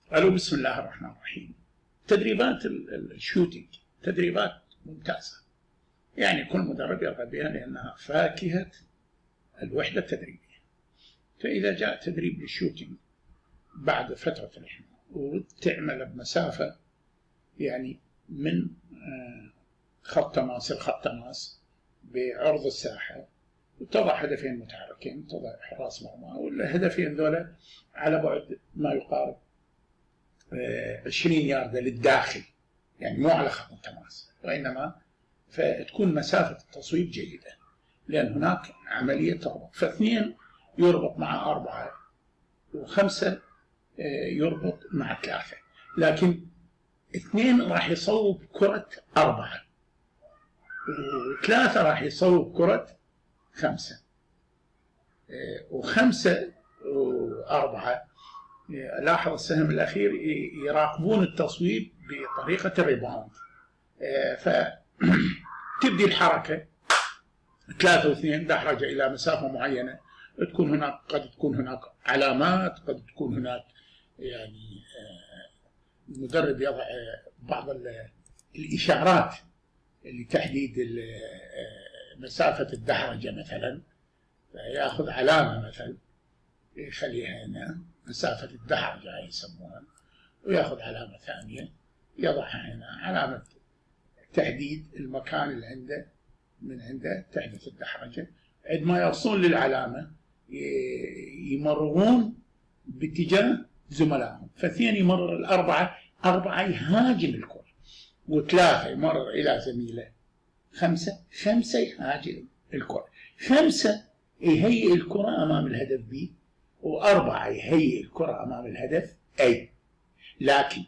الو، بسم الله الرحمن الرحيم. تدريبات الشوتينج تدريبات ممتازة، يعني كل مدرب يرغب بها لأنها فاكهة الوحدة التدريبية. فإذا جاء تدريب للشوتينج بعد فترة الإحماء وتعمل بمسافة يعني من خط تماس لخط تماس بعرض الساحة، وتضع هدفين متحركين، تضع حراس مرمى، والهدفين ذولا على بعد ما يقارب 20 ياردة للداخل، يعني مو على خط التماس، وإنما فتكون مسافة التصويب جيدة، لأن هناك عملية تربط، فاثنين يربط مع 4 و5 يربط مع 3، لكن 2 راح يصوب كرة 4 و3 راح يصوب كرة 5 و5 و4 لاحظ السهم الأخير يراقبون التصويب بطريقة الريباوند، فتبدي الحركة 3 و2 دحرجة إلى مسافة معينة، تكون هناك قد تكون هناك علامات، قد تكون هناك يعني المدرب يضع بعض الإشارات لتحديد مسافة الدحرجة، مثلا يأخذ علامة مثلا يخليها هنا مسافة الدحرجة يسموها، ويأخذ علامة ثانية يضعها هنا علامة تحديد المكان اللي عنده، من عنده تحدث الدحرجة. عندما يوصلون للعلامة يمرون باتجاه زملائهم، فاثنين يمرر الأربعة، 4 يهاجم الكرة، و3 يمرر إلى زميله 5 يهاجم الكرة، 5 يهيئ الكرة أمام الهدف B، و4 يهيئ الكرة أمام الهدف A. لكن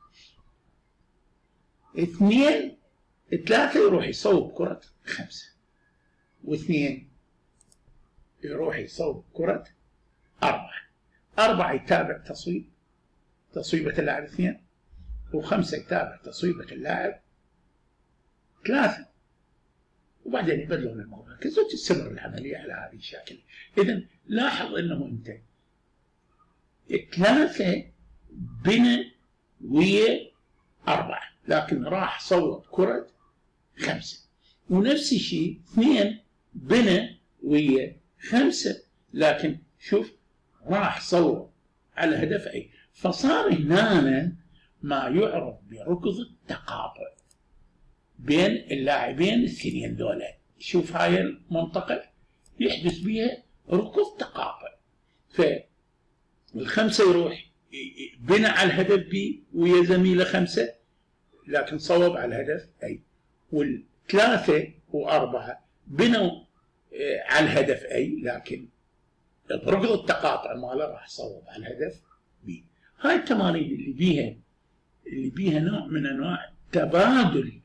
3 يروح يصوب كرة 5، و2 يروح يصوب كرة 4 يتابع تصويبة اللاعب 2، و5 يتابع تصويبة اللاعب 3، وبعدين يبدلون المراكز وتستمر العملية على هذه الشكل. إذن لاحظ أنه أنت 3 بنى ويا 4، لكن راح صوب كرة 5، ونفس الشيء 2 بنى ويا 5، لكن شوف راح صوب على هدف A، فصار هنا ما يعرف بركض التقاطع بين اللاعبين الاثنين ذولا. شوف هاي المنطقة يحدث بها ركض تقاطع، فال5 يروح بنى على الهدف B ويا زميله 5، لكن صوب على الهدف A، وال3 و4 بنوا على الهدف A، لكن بركض التقاطع ماله راح صوب على الهدف B. هاي التمارين اللي بيها نوع من انواع تبادل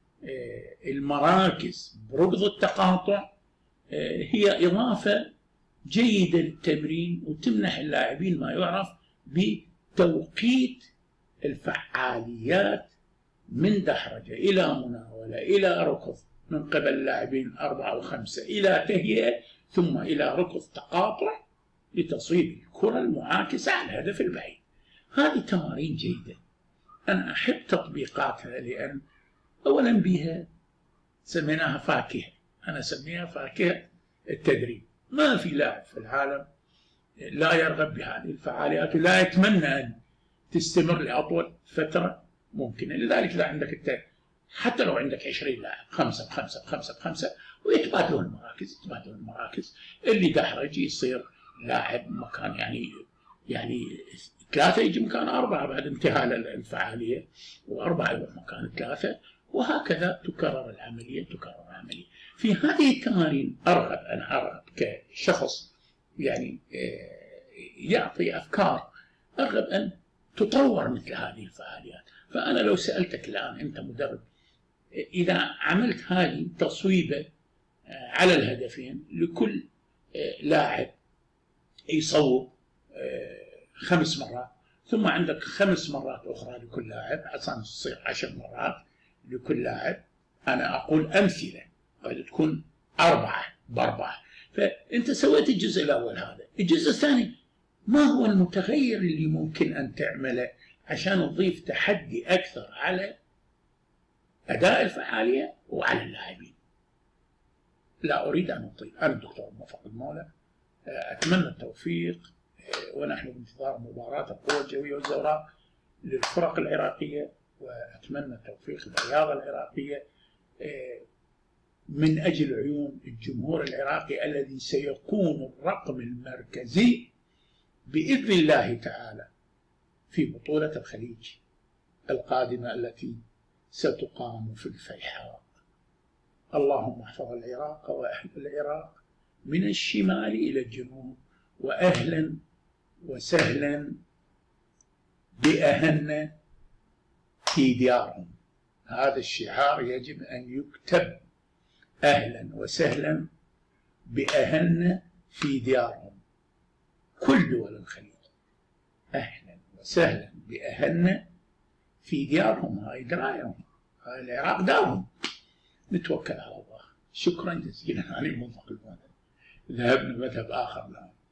المراكز بركض التقاطع، هي إضافة جيدة للتمرين، وتمنح اللاعبين ما يعرف بتوقيت الفعاليات من دحرجة إلى مناولة إلى ركض، من قبل اللاعبين 4 و5 إلى تهيئة، ثم إلى ركض تقاطع لتصويب الكرة المعاكسة على الهدف البعيد. هذه تمارين جيدة، أنا أحب تطبيقاتها، لأن أولا بها سميناها فاكهة، أنا أسميها فاكهة التدريب. ما في لاعب في العالم لا يرغب بهذه الفعاليات ولا يتمنى أن تستمر لأطول فترة ممكنة. لذلك لا عندك انت حتى لو عندك 20 لاعب 5 ب5 ب5 ب5 ويتبادلون المراكز، اللي دحرج يصير لاعب مكان يعني 3 يجي مكان 4 بعد انتهاء الفعالية، و4 يروح مكان 3، وهكذا تكرر العملية. في هذه التمارين أنا أرغب كشخص يعني يعطي أفكار، أرغب أن تطور مثل هذه الفعاليات. فأنا لو سألتك الآن أنت مدرب، إذا عملت هذه تصويبة على الهدفين لكل لاعب يصوب 5 مرات، ثم عندك 5 مرات أخرى لكل لاعب عشان تصير 10 مرات لكل لاعب، أنا أقول أمثلة قد تكون 4 ب4. فأنت سويت الجزء الأول هذا. الجزء الثاني، ما هو المتغير اللي ممكن أن تعمله عشان نضيف تحدي أكثر على أداء الفعالية وعلى اللاعبين. لا أريد أن أطيل. أنا الدكتور موفق المولى، أتمنى التوفيق، ونحن بانتظار مباراة القوى الجوية والزوراء للفرق العراقية، وأتمنى التوفيق للرياضة العراقية من أجل عيون الجمهور العراقي الذي سيكون الرقم المركزي بإذن الله تعالى في بطولة الخليج القادمة التي ستقام في الفيحاء. اللهم احفظ العراق وأهل العراق من الشمال إلى الجنوب، وأهلا وسهلا بأهلنا في ديارهم. هذا الشعار يجب أن يكتب، أهلا وسهلا بأهلنا في ديارهم. كل دول الخليج أهلا وسهلا بأهلنا في ديارهم، هاي درايهم، هاي العراق دارهم. نتوكل على الله. شكرا جزيلا على الموفق المولى. ذهبنا مذهب آخر الآن.